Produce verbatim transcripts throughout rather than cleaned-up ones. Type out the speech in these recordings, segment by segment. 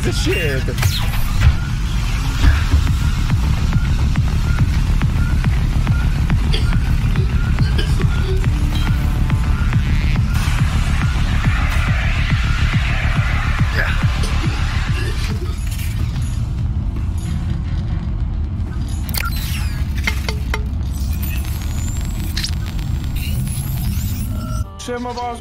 piece of shit. Shimmer boss.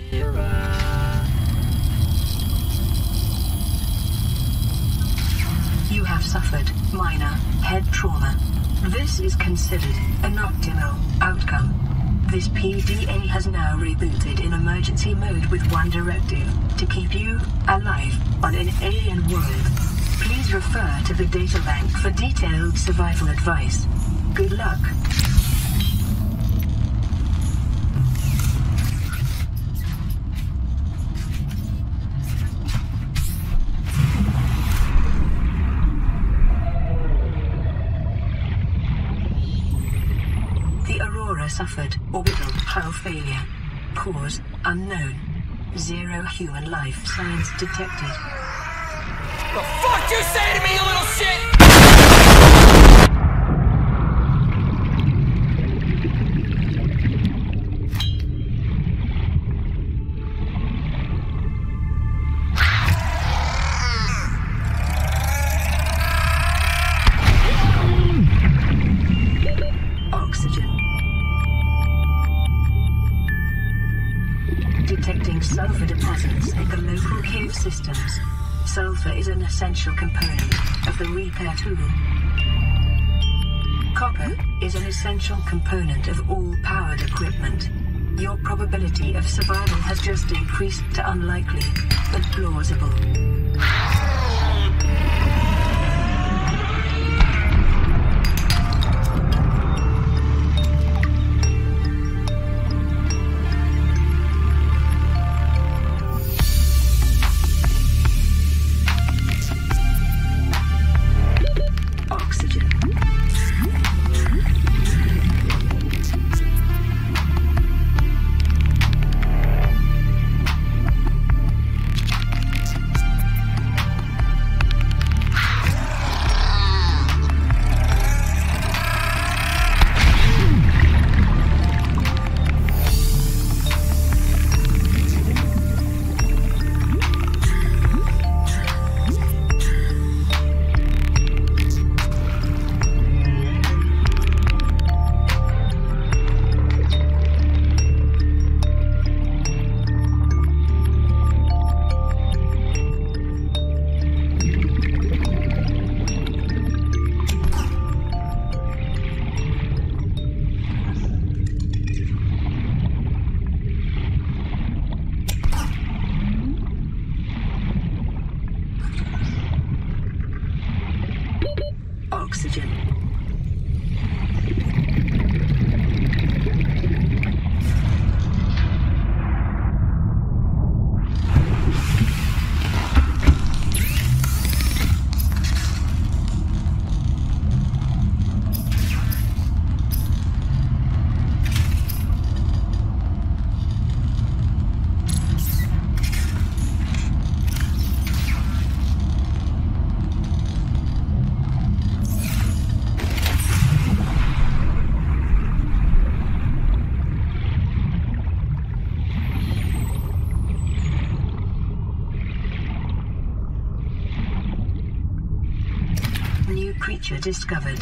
You have suffered minor head trauma. This is considered an optimal outcome. This P D A has now rebooted in emergency mode with one directive: to keep you alive on an alien world. Please refer to the data bank for detailed survival advice. Good luck. Suffered orbital hull failure. Cause unknown. Zero human life signs detected. The fuck you say to me, you little shit? Sulfur deposits in the local cave systems. Sulfur is an essential component of the repair tool. Copper is an essential component of all powered equipment. Your probability of survival has just increased to unlikely, but plausible. Oxygen. New creature discovered.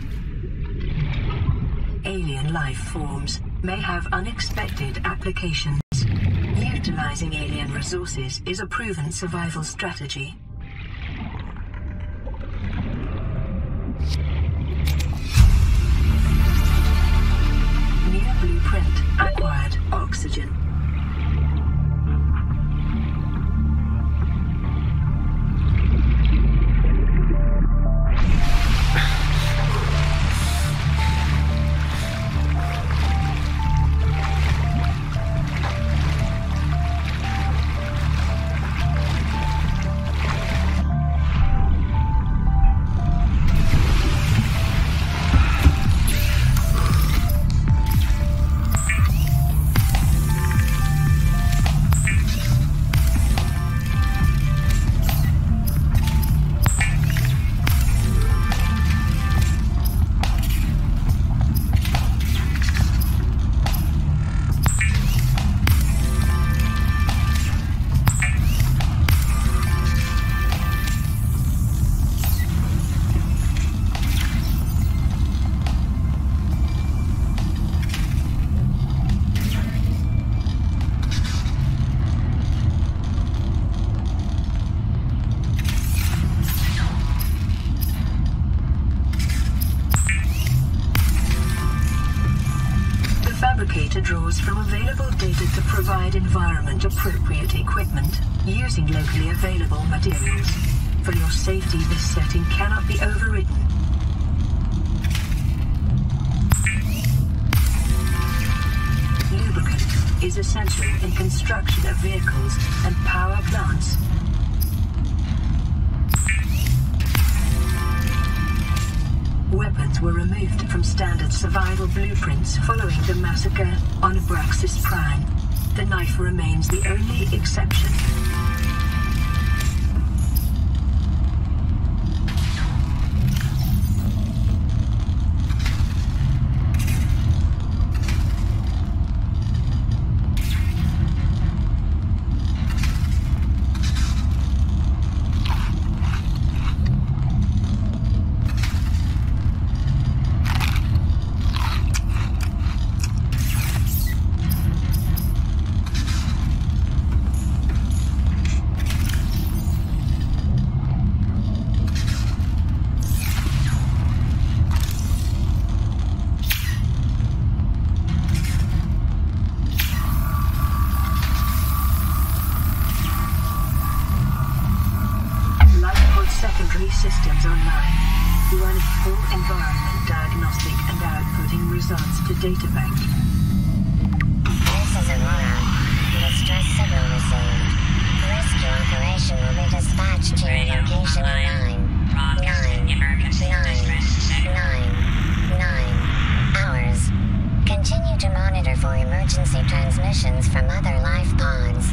Alien life forms may have unexpected applications. Utilizing alien resources is a proven survival strategy. New blueprint acquired. Oxygen. locator draws from available data to provide environment-appropriate equipment, using locally available materials. For your safety, this setting cannot be overridden. Lubricant is essential in construction of vehicles and power plants. Weapons were removed from standard survival blueprints following the massacre on Abraxas Prime. The knife remains the only exception. Secondary systems online, running full environment diagnostic and outputting results to data bank. This is Aurora. Distress signal received. Rescue operation will be dispatched to your location in nine, nine, nine, nine, nine hours. Continue to monitor for emergency transmissions from other life pods.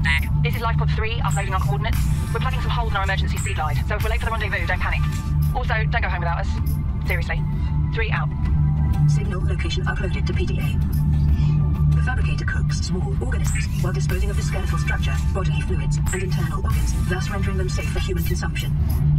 back. This is Lifepod three, uploading our coordinates. We're plugging some holes in our emergency speed glide, so if we're late for the rendezvous, don't panic. Also, don't go home without us. Seriously. Three out. Signal location uploaded to P D A. The fabricator cooks small organisms while disposing of the skeletal structure, bodily fluids, and internal organs, thus rendering them safe for human consumption.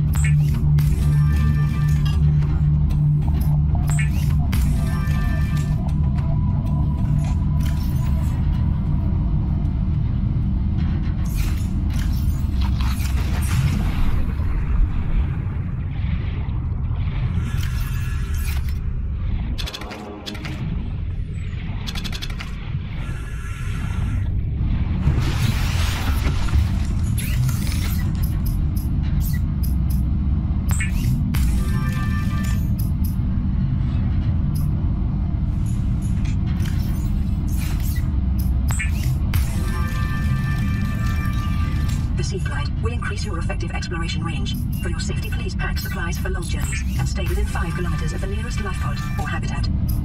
Your effective exploration range. For your safety, please pack supplies for long journeys and stay within five kilometers of the nearest life pod or habitat.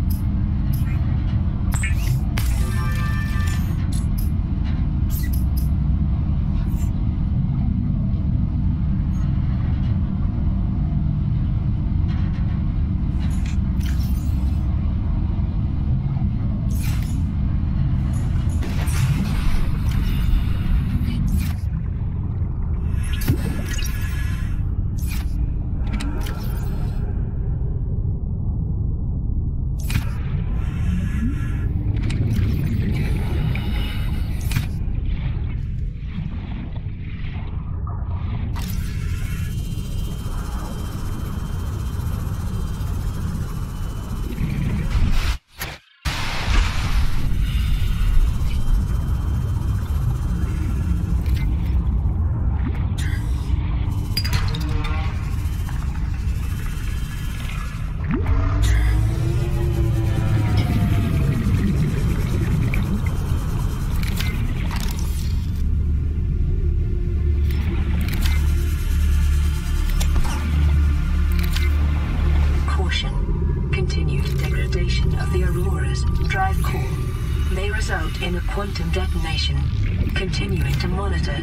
In a quantum detonation. Continuing to monitor.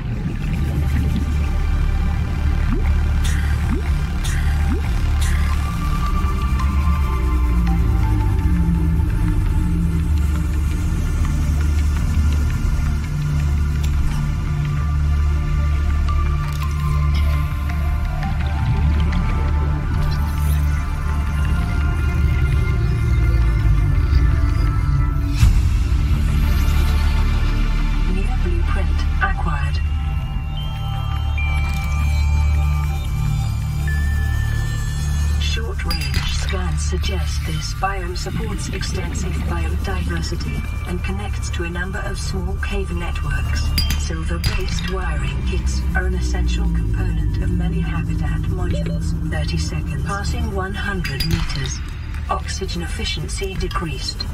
Suggest this biome supports extensive biodiversity and connects to a number of small cave networks. Silver-based wiring kits are an essential component of many habitat modules. thirty seconds. Passing one hundred meters. Oxygen efficiency decreased.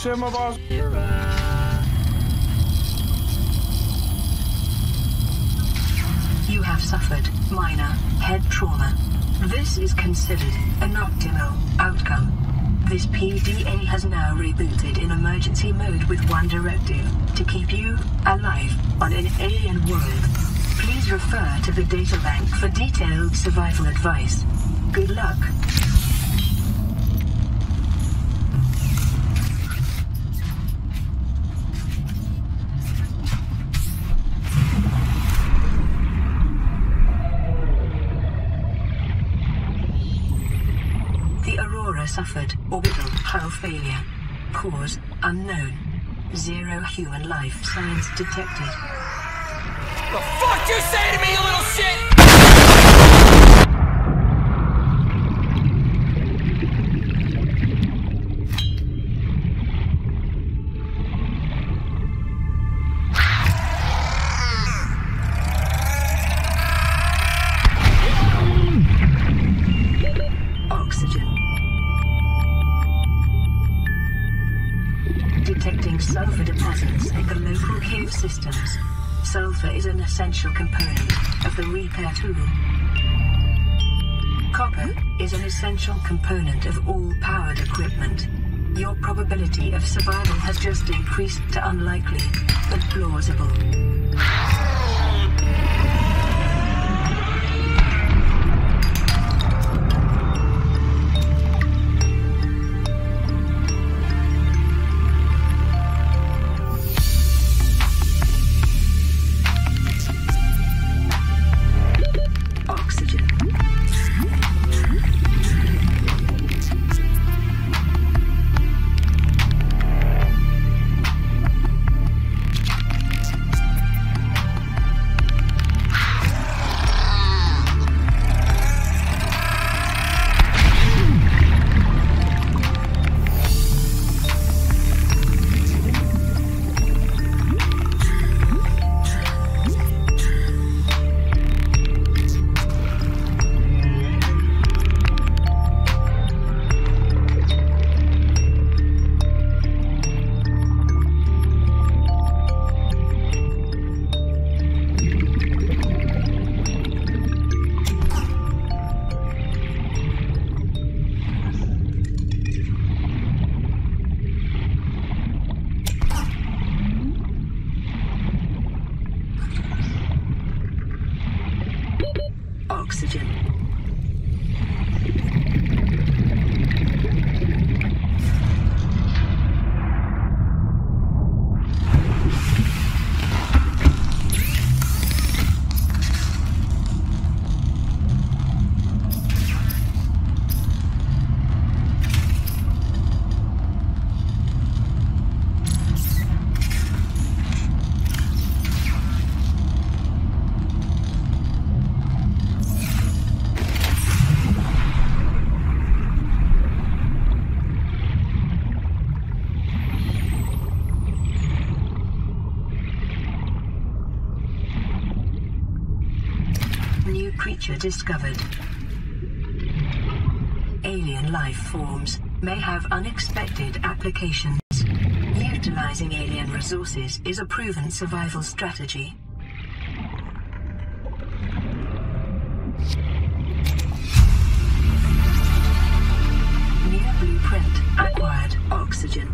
Siema was. You have suffered minor head trauma. This is considered an optimal outcome. This P D A has now rebooted in emergency mode with one directive: to keep you alive on an alien world. Please refer to the data bank for detailed survival advice. Good luck. Suffered orbital hull failure. Cause unknown. Zero human life signs detected. The fuck you say to me, you little shit? Detecting sulfur deposits in the local cave systems. Sulfur is an essential component of the repair tool. Copper is an essential component of all powered equipment. Your probability of survival has just increased to unlikely, but plausible. Oxygen. New creature discovered. Alien life forms may have unexpected applications. Utilizing alien resources is a proven survival strategy. New blueprint acquired. Oxygen.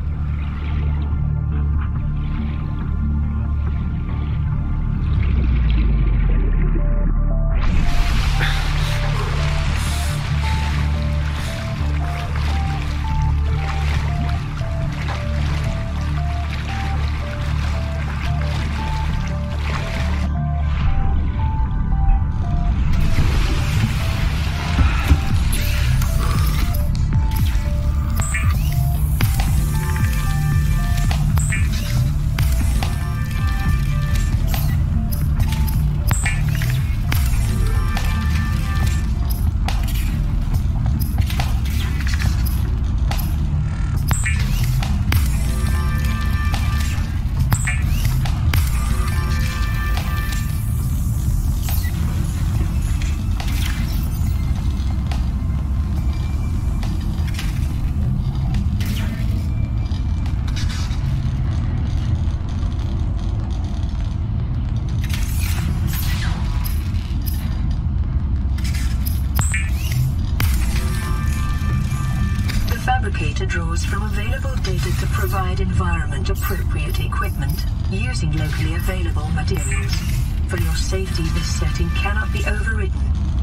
fabricator draws from available data to provide environment-appropriate equipment using locally available materials. For your safety, this setting cannot be overridden.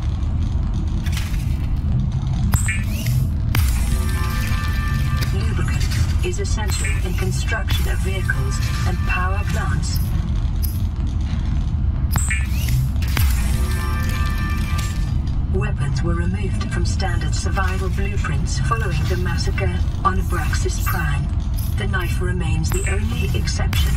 Lubricant is essential in construction of vehicles and power plants. Weapons were removed from standard survival blueprints following the massacre on Abraxas Prime. The knife remains the only exception.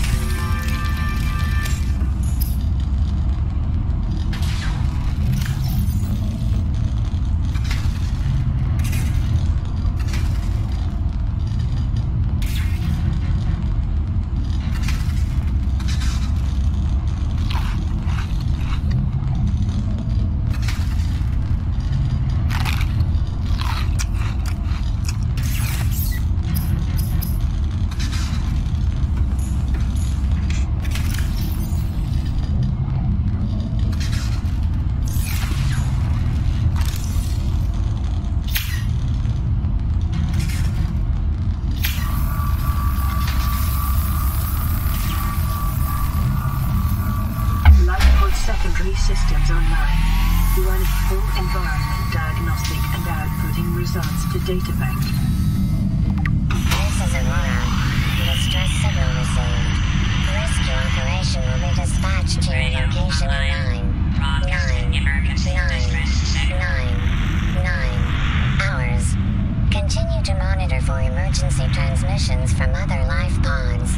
Secondary systems online, running full environment diagnostic and outputting results to data bank. This is Aurora. Distress signal received. Rescue operation will be dispatched to your location in nine, nine, nine, nine, nine hours. Continue to monitor for emergency transmissions from other life pods.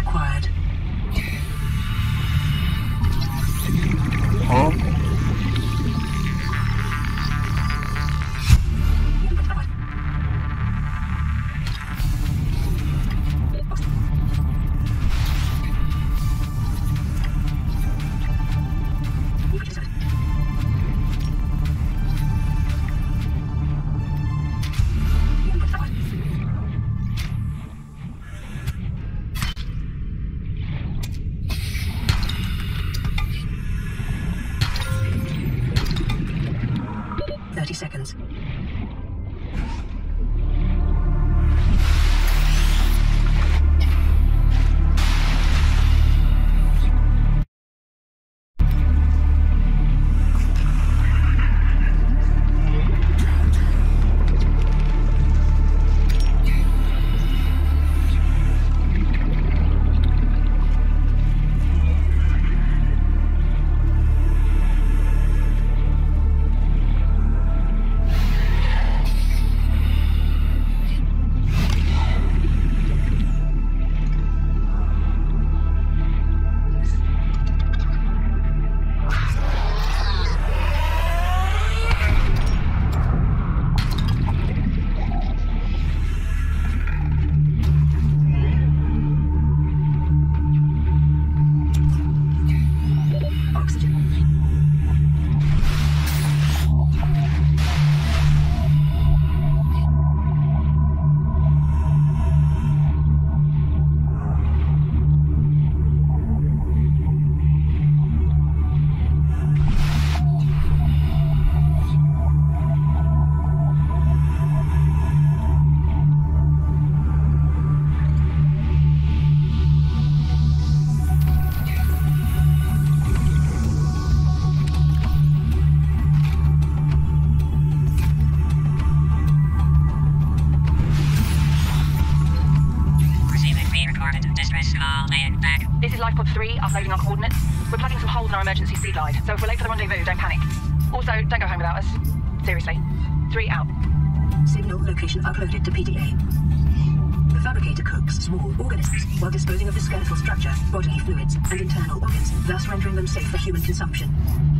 acquired. Huh? thirty seconds. This is Lifepod three, uploading our coordinates. We're plugging some holes in our emergency speed glide, so if we're late for the rendezvous, don't panic. Also, don't go home without us. Seriously. Three out. Signal location uploaded to P D A. The fabricator cooks small organisms while disposing of the skeletal structure, bodily fluids, and internal organs, thus rendering them safe for human consumption.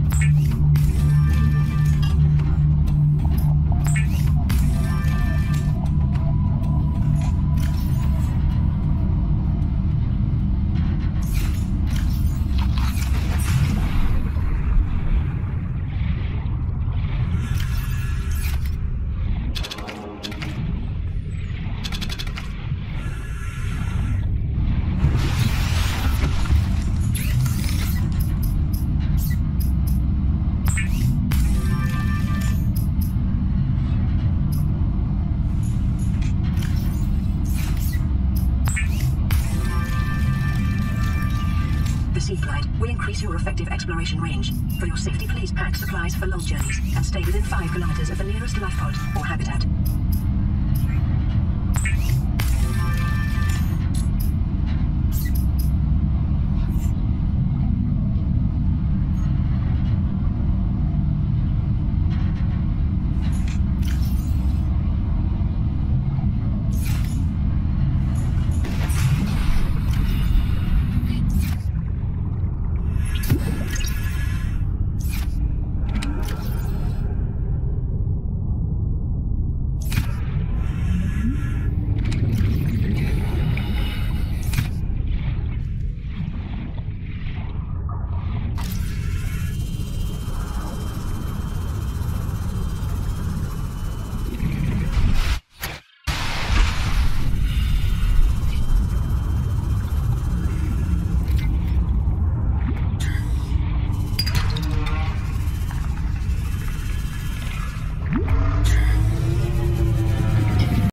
The Sea Glide will increase your effective exploration range. For your safety, please pack supplies for long journeys and stay within five kilometers of the nearest life pod or habitat.